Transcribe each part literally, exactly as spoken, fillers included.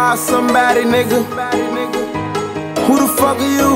about somebody, nigga. Who the fuck are you?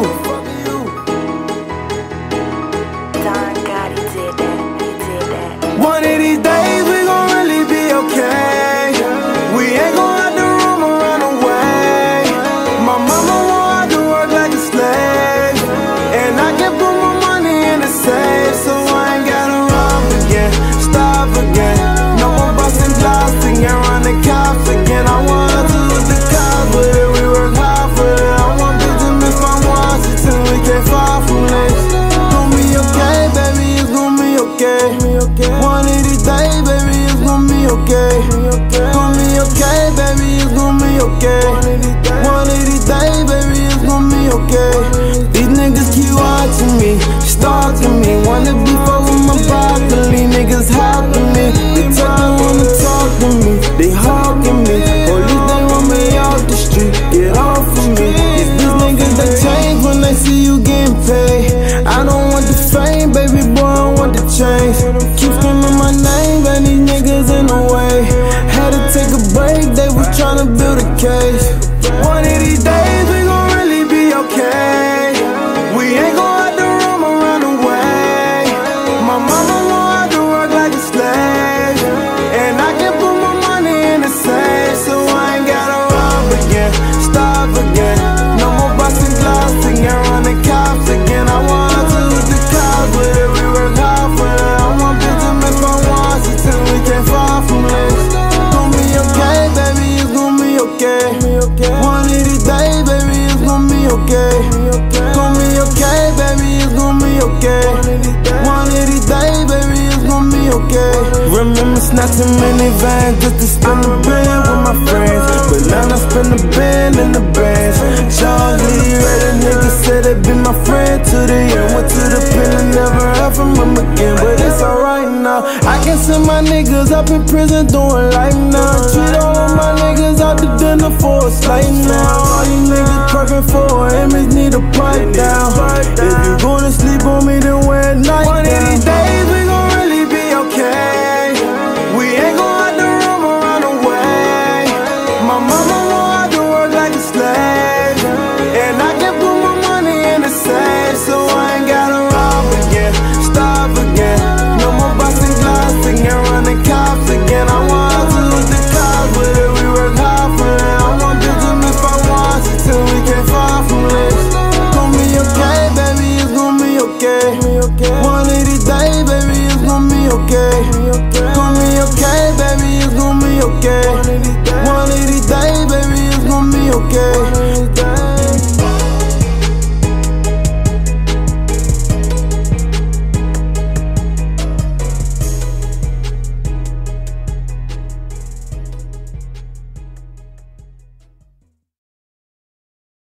Don Gotti did that, he did that. One of these days we gon' really be okay. We ain't gon' have to roam around the way. My mama won't have to work like a slave, and I can put my money in the safe, so I ain't gotta rob again, stop again. No more busting glass again, running cops again. I want to with the cops, but it, we work hard for it. I want Benjamin from Washington, we can't far from this. Gon' be okay, baby, it's gon' be okay. One of these days, baby, it's gon' be okay. Gon' be okay, baby, it's gon' be okay. One of these days, baby, it's gon' be okay. These niggas keep watching me, stalking me, wanna be fucking my broccoli. Niggas hopping me, they tell me wanna talk to me, they hawking me. Police, they want me off the street, get off of me. It's these niggas that change when they see you getting paid. I don't want the fame, baby boy, I want the change. Keep screaming my name, and these niggas in the way. Had to take a break, they was tryna build a case. One of these days we gon' really be okay. We ain't gon' have to roam around the way. My mama won't have to work like a slave, and I can put my money in the safe, so I ain't gotta rob again, stop again. No more busting glass again, running cops again. I want to with the cops, but it, we work hard for it. I want Benjamin from Washington, we can't far from this. Gon' be okay, baby, it's gon' be okay. One of these days, baby, it's gon' be okay. Gon' be okay, baby, it's gon' be okay. One of these days, baby, it's gon' be okay. Remember snatching minivans just to spend the bread with my friends, but now I spend the band in the bands. Charlie, Red, a nigga said they be my friend to the end. Went to the pen and never heard from him again, but it's alright now. I can send my niggas up in prison doing life now. Treat all of my niggas out to dinner for a slight now. All these niggas perfect for an image, need a pipe down. If you gonna sleep on me, then